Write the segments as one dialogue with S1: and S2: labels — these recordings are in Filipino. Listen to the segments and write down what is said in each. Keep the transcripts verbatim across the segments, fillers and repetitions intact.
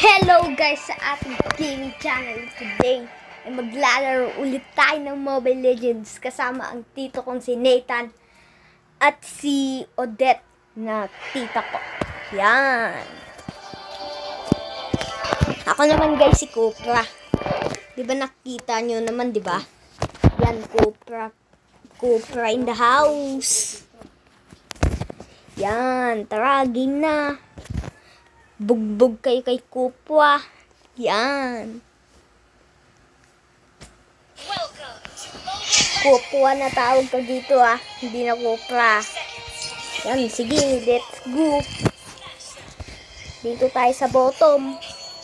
S1: Hello guys sa ating gaming channel. Today ay maglalaro ulit tayo ng Mobile Legends kasama ang tito kong si Nathan at si Odette na tita ko. Yan. Ako naman guys si Copra. Diba nakita nyo naman, diba? Yan, Copra. Copra in the house. Yan, tara, game na. Bugbog kayo kay Kupwa. Yan. Kupwa na tawag ka dito ah. Hindi na Kupra. Yan, sige, let's go. Dito tayo sa bottom.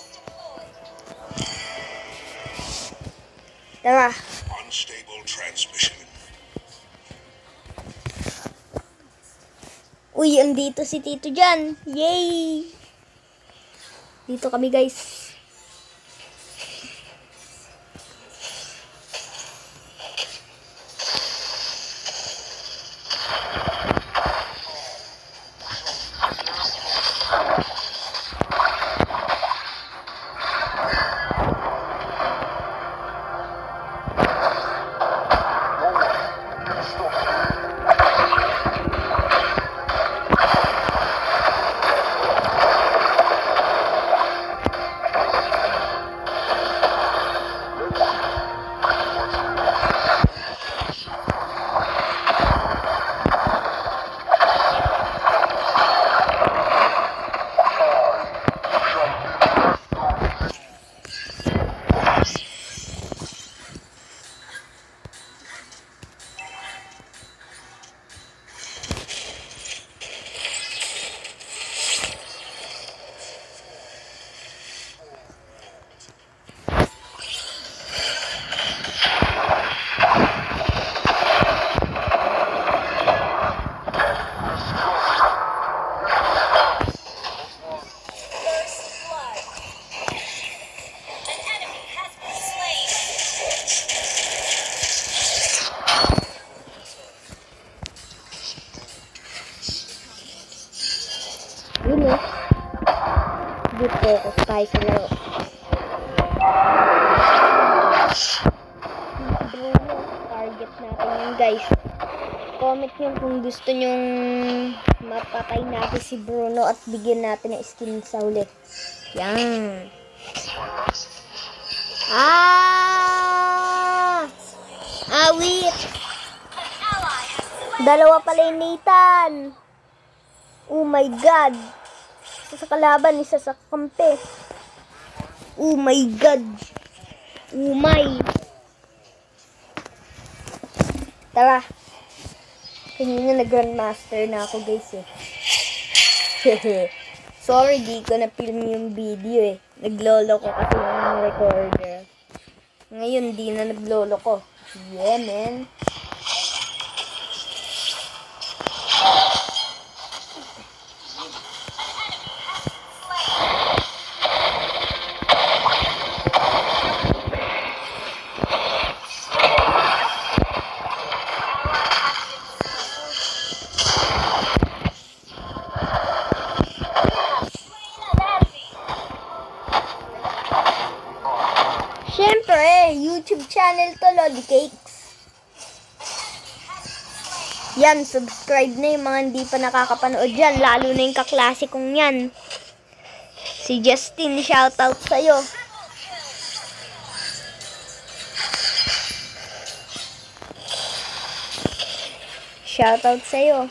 S1: Tara.
S2: Unstable transmission.
S1: Uy, andito si Tito dyan. Yay! Dito kami guys. Yun eh. Good focus tayo sa laro. Target natin yun guys. Comment nyo kung gusto nyong mapatay natin si Bruno at bigyan natin ng skin sa uli. Yan. Ah! Ah, wait! Dalawa pala yung Nathan. Oh my God. Isa sa kalaban, isa sa kampe. Oh my God. Oh my. Tara. Kanina na Grandmaster na ako guys eh. Sorry, di ko na-film yung video eh. Naglolo ko kasi yung recorder. Ngayon, di na naglolo ko. Yeah, man. Siyempre, YouTube channel to, Lolly Cakes. Yan, subscribe na yung mga hindi pa nakakapanood dyan. Lalo na yung kaklase kong yan. Si Justin, shoutout sa'yo. Shoutout sa'yo.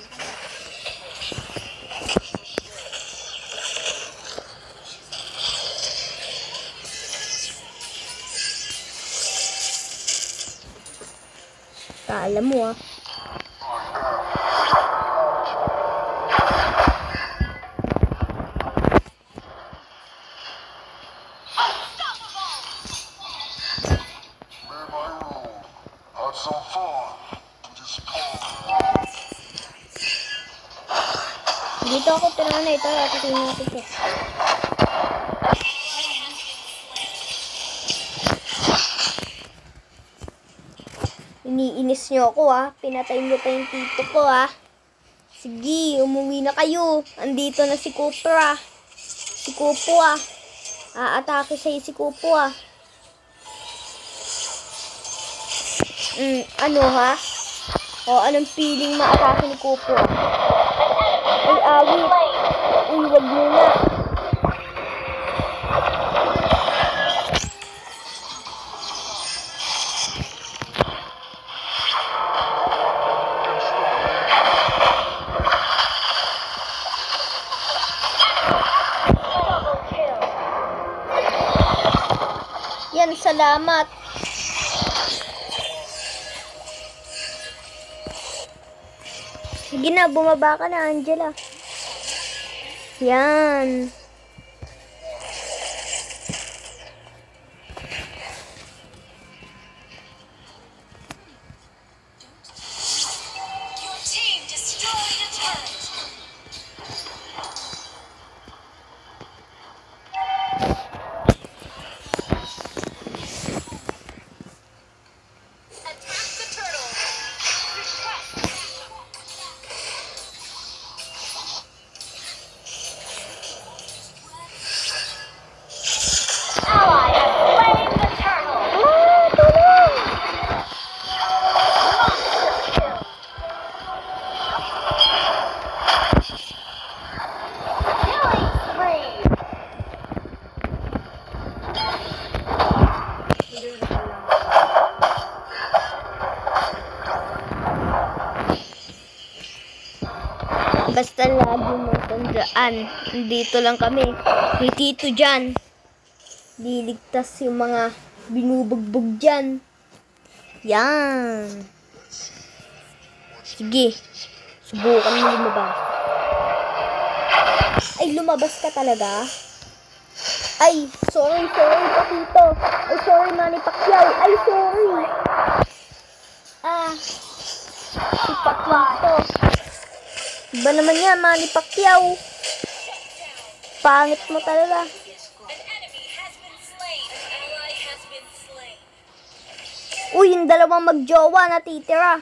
S1: Kala mo ah. Dito ako tinanay ito. Ito natin ito. Iniinis nyo ako ah. Pinatay nyo pa yung tito ko ah. Sige, umuwi na kayo. Andito na si Copra. Si Kupwa. Aatake sa'yo si Kupo ah. Mm, ano ha? O, anong feeling maatake ni Kupo? Ay, awit. Uy, wag muna. Yan, salamat. Sige na, bumaba ka na, Angela. Yan.
S3: Your team destroyed a turret. Attack the turtle. Ally has slain the turtle.
S1: Ah, tulong!
S3: Killing spree.
S1: Basta lagi mo tandaan, dito lang kami. May Tito dyan. Liligtas yung mga binubugbog dyan. Yan. Sige. Subukan mo lumabas. Ay, lumabas ka talaga? Ay, sorry, sorry, Pakito. Ay, sorry, Manny Pacquiao. Ay, sorry. Ah, si Pakito. Iba naman yan, Manny Pacquiao. Pangit mo talaga.
S3: An enemy has been slain. An ally has been slain.
S1: Uy, yung dalawang magjowa na titira.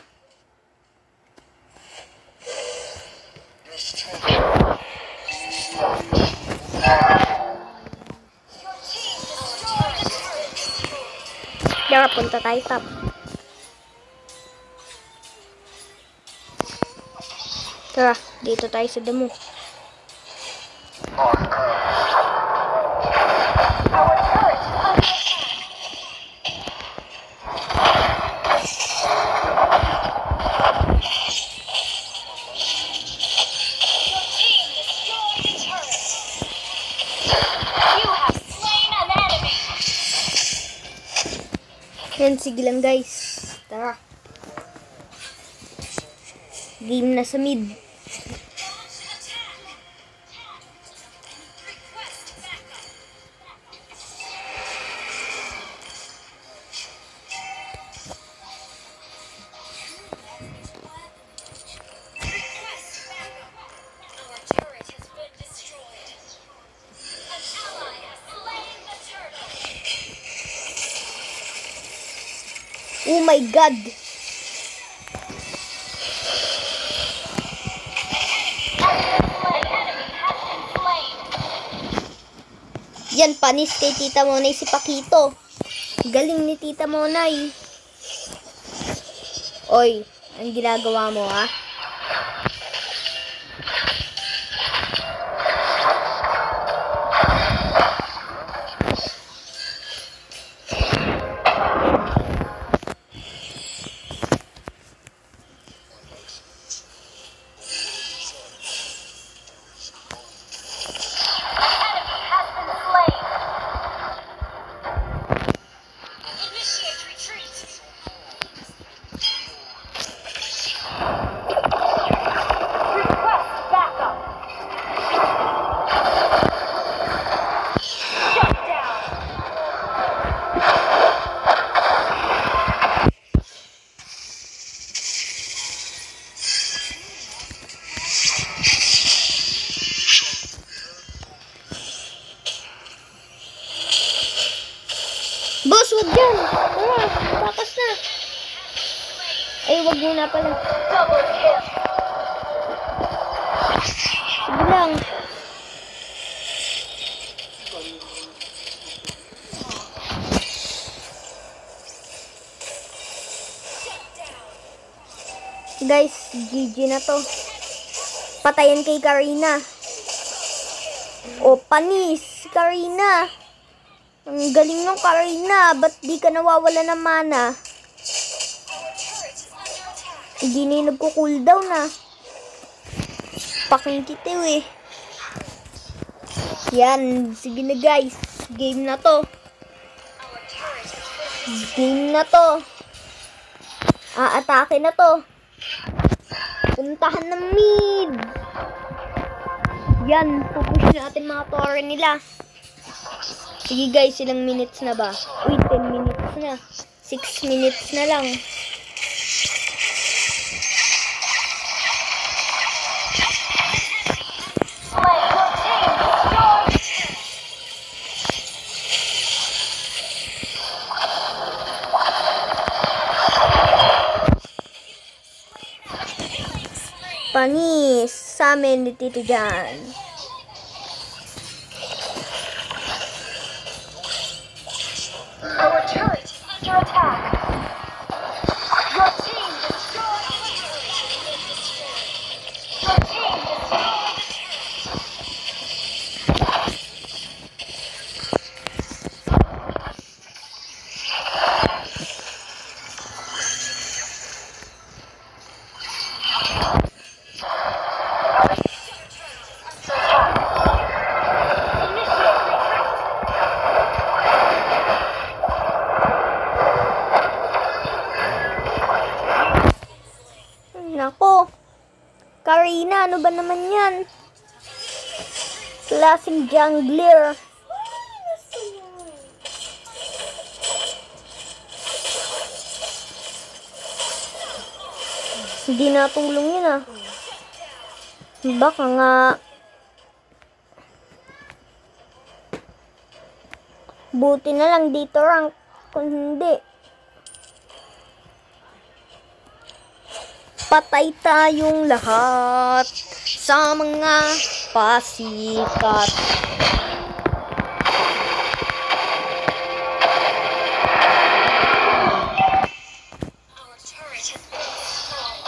S3: Your team destroyed a turret.
S1: Tara, punta tayo top. Tara, dito tayo sa damo.
S3: Our turret is under attack. Your team destroyed a turret. You have slain an enemy.
S1: Yan, sige lang guys. Tara. Game na sa mid.
S3: Request backup. Request backup. Our turret has been destroyed. An ally has slain the turtle.
S1: Oh my God.
S3: An enemy has been slain.
S1: Yan, panis kay Tita Monay si Pakito. Galing ni Tita Monay. Oy, ang ginagawa mo ha?
S3: Enemy has been slain. Initiate retreat. Request backup. Shut down.
S1: Boss, wag dyan. Tara, takas na. Ay, wag muna pala.
S3: Double kill.
S1: Sige lang. Guys, G G na to. Patayan kay Karina. O, panis. Karina. Ang galing ng Karina. Ba't di ka nawawala ng mana? Hindi na yung nagko-cooldown na. Paking kitiw eh. Yan. Sige na guys. Game na to. Game na to. Aatake na to. Puntahan ng mid. Yan. Pupush natin mga tore nila. Sige guys, ilang minutes na ba? Uy, ten minutes na. six minutes na lang. Panis sa amin ni Tito Jan.
S3: Our turret is under attack. Your team destroyed the turret. Your team destroyed the
S1: Nako. Karina, ano ba naman yan? Klaseng jungler. Hindi natulong yun ah. Baka nga buti na lang dito rank. Kung hindi, patay tayong lahat sa mga pasikat.
S3: Our turret has been destroyed.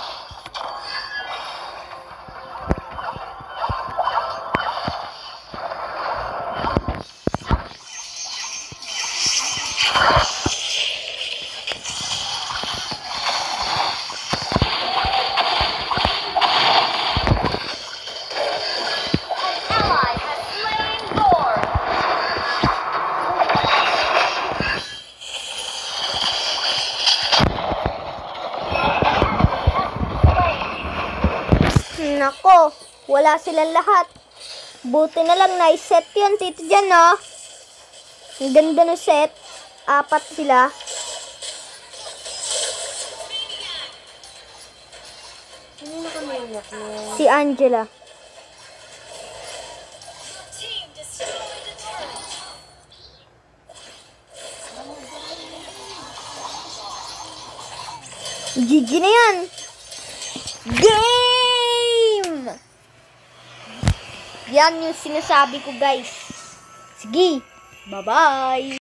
S3: An ally has slain Lord.
S1: Nako, wala silang lahat. Buti na lang na-set yun, Tito Jan, no? Ang ganda ng set. Apat sila. Si Angela.
S3: Team destroyed the turret.
S1: G G na yan. Game! Yan yung sinasabi ko, guys. Sige, bye-bye!